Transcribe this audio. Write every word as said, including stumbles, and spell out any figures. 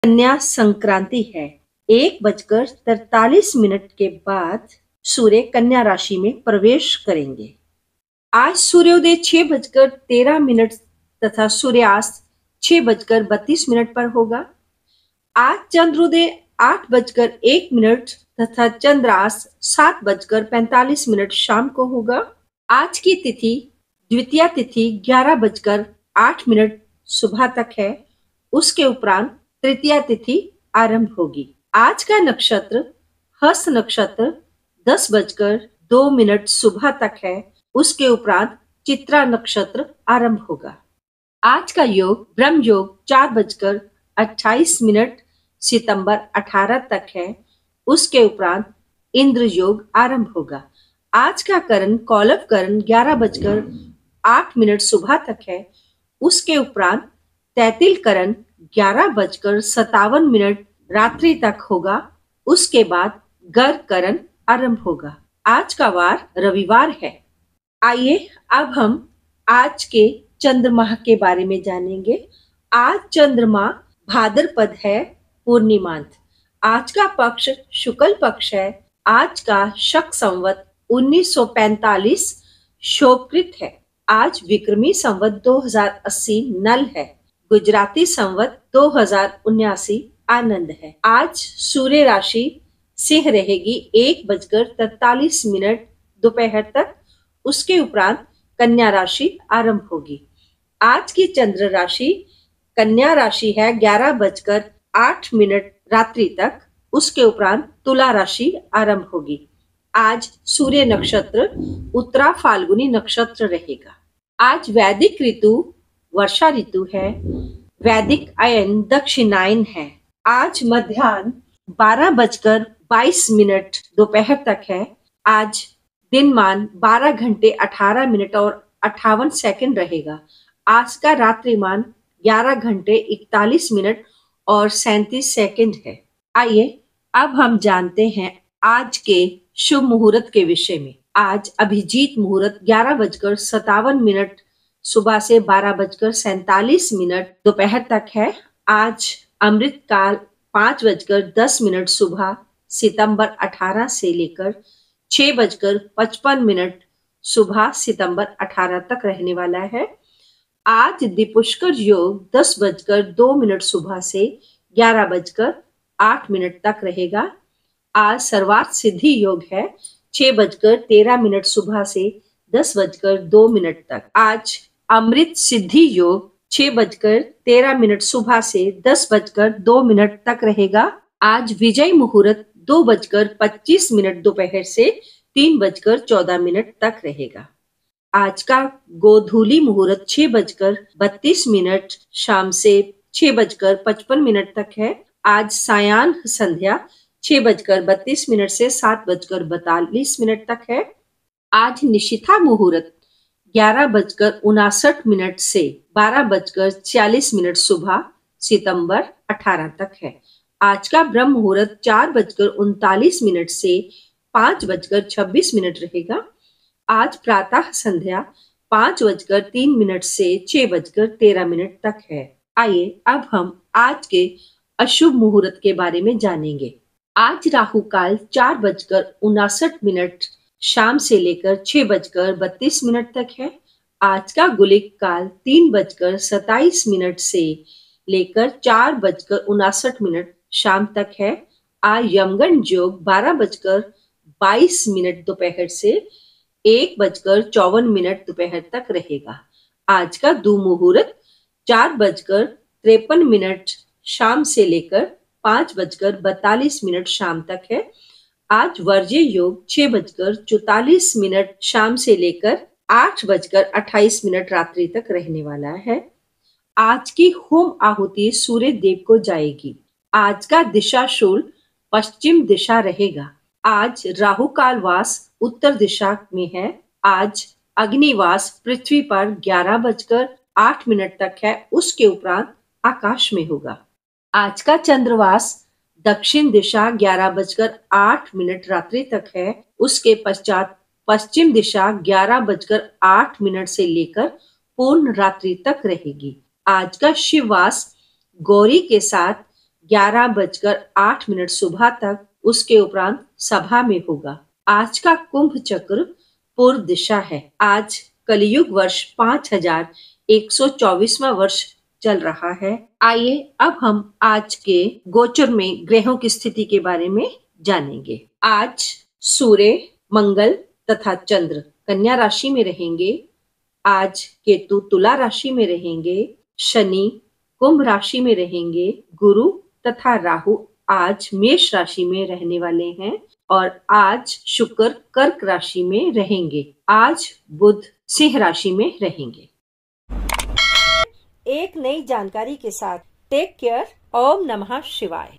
कन्या संक्रांति है। एक बजकर तैतालीस मिनट के बाद सूर्य कन्या राशि में प्रवेश करेंगे। आज सूर्योदय छह बजकर तेरह मिनट तथा सूर्यास्त छह बजकर बत्तीस मिनट पर होगा। आज चंद्रोदय आठ बजकर एक मिनट तथा चंद्रास्त सात बजकर पैंतालीस मिनट शाम को होगा। आज की तिथि द्वितीया तिथि ग्यारह बजकर आठ मिनट सुबह तक है। उसके उपरांत तृतीया तिथि आरंभ होगी। आज का नक्षत्र हस्त नक्षत्र दस बजकर दो मिनट सुबह तक है। उसके उपरांत चित्रा नक्षत्र आरंभ होगा। आज का योग ब्रह्म योग चार बजकर अट्ठाईस मिनट सितंबर अठारह तक है। उसके उपरांत इंद्र योग आरंभ होगा। आज का करण कौलव करण ग्यारह बजकर आठ मिनट सुबह तक है। उसके उपरांत तैतिल करण ग्यारह बजकर सत्तावन मिनट रात्रि तक होगा। उसके बाद गर्भ करण आरंभ होगा। आज का वार रविवार है। आइए अब हम आज के चंद्रमा के बारे में जानेंगे। आज चंद्रमा भाद्रपद है पूर्णिमांत। आज का पक्ष शुक्ल पक्ष है। आज का शक संवत उन्नीस सौ पैंतालीस शोभकृत है। आज विक्रमी संवत दो हजार अस्सी नल है। गुजराती संवत दो हजार उन्यासी आनंद है। आज सूर्य राशि सिंह रहेगी एक बजकर तैतालीस मिनट दोपहर तक। उसके उपरांत कन्या राशि आरंभ होगी। आज की चंद्र राशि कन्या राशि है ग्यारह बजकर आठ मिनट रात्रि तक। उसके उपरांत तुला राशि आरंभ होगी। आज सूर्य नक्षत्र उत्तरा फाल्गुनी नक्षत्र रहेगा। आज वैदिक ऋतु वर्षा ऋतु है। वैदिक अयन दक्षिणायन है। आज मध्याह्न बारह बजकर बाईस मिनट दोपहर तक है। आज दिनमान बारह घंटे अठारह मिनट और अट्ठावन सेकंड रहेगा। आज का रात्रिमान ग्यारह घंटे इकतालीस मिनट और सैंतीस सेकंड है। आइए अब हम जानते हैं आज के शुभ मुहूर्त के विषय में। आज अभिजीत मुहूर्त ग्यारह बजकर सत्तावन मिनट सुबह से बारह बजकर सैंतालीस मिनट दोपहर तक है। आज अमृत काल पाँच बजकर दस मिनट सुबह सितंबर अठारह से लेकर छह बजकर पचपन मिनट सुबह सितंबर अठारह तक रहने वाला है। आज दिपुष्कर योग दस बजकर दो मिनट सुबह से ग्यारह बजकर आठ मिनट तक रहेगा। आज सर्वार्थ सिद्धि योग है छह बजकर तेरह मिनट सुबह से दस बजकर दो मिनट तक। आज अमृत सिद्धि योग छह बजकर तेरह मिनट सुबह से दस बजकर दो मिनट तक रहेगा। आज विजय मुहूर्त दो बजकर पच्चीस मिनट दोपहर से तीन बजकर चौदह मिनट तक रहेगा। आज का गोधूली मुहूर्त छह बजकर बत्तीस मिनट शाम से छह बजकर पचपन मिनट तक है। आज सायाह्न संध्या छह बजकर बत्तीस मिनट से सात बजकर बतालीस मिनट तक है। आज निशिथा मुहूर्त ग्यारह बजकर उनासठ मिनट से बारह बजकर छियालीस मिनट सुबह सितंबर अठारह तक है। आज का ब्रह्म मुहूर्त चार बजकर उनतालीस मिनट से पाँच बजकर छब्बीस मिनट रहेगा। आज प्रातः संध्या पाँच बजकर तीन मिनट से छह बजकर तेरह मिनट तक है। आइए अब हम आज के अशुभ मुहूर्त के बारे में जानेंगे। आज राहु काल चार बजकर उनासठ मिनट शाम से लेकर छह बजकर बत्तीस मिनट तक है। आज का गुलिक काल तीन बजकर सताइस मिनट से लेकर चार बजकर उनासठ मिनट शाम तक है। आज यमगंड योग बारह बजकर बाईस मिनट दोपहर से एक बजकर चौवन मिनट दोपहर तक रहेगा। आज का दुमुहूर्त चार बजकर तिरपन मिनट शाम से लेकर पाँच बजकर बतालीस मिनट शाम तक है। आज वर्ज्य योग छह बजकर चौतालीस मिनट शाम से लेकर आठ बजकर अट्ठाईस मिनट रात्रि तक रहने वाला है। आज की होम आहुति सूर्य देव को जाएगी। आज का दिशा शूल पश्चिम दिशा रहेगा। आज राहु काल वास उत्तर दिशा में है। आज अग्निवास पृथ्वी पर ग्यारह बजकर आठ मिनट तक है। उसके उपरांत आकाश में होगा। आज का चंद्रवास दक्षिण दिशा ग्यारह बजकर आठ मिनट रात्रि तक है। उसके पश्चात पश्चिम दिशा ग्यारह बजकर आठ मिनट से लेकर पूर्ण रात्रि तक रहेगी। आज का शिववास गौरी के साथ ग्यारह बजकर आठ मिनट सुबह तक, उसके उपरांत सभा में होगा। आज का कुंभ चक्र पूर्व दिशा है। आज कलयुग वर्ष पाँच हजार एक सौ चौबीसवां वर्ष चल रहा है। आइए अब हम आज के गोचर में ग्रहों की स्थिति के बारे में जानेंगे। आज सूर्य, मंगल तथा चंद्र कन्या राशि में रहेंगे। आज केतु तुला राशि में रहेंगे। शनि कुंभ राशि में रहेंगे। गुरु तथा राहु आज मेष राशि में रहने वाले हैं और आज शुक्र कर्क राशि में रहेंगे। आज बुध सिंह राशि में रहेंगे। एक नई जानकारी के साथ टेक केयर। ओम नमः शिवाय।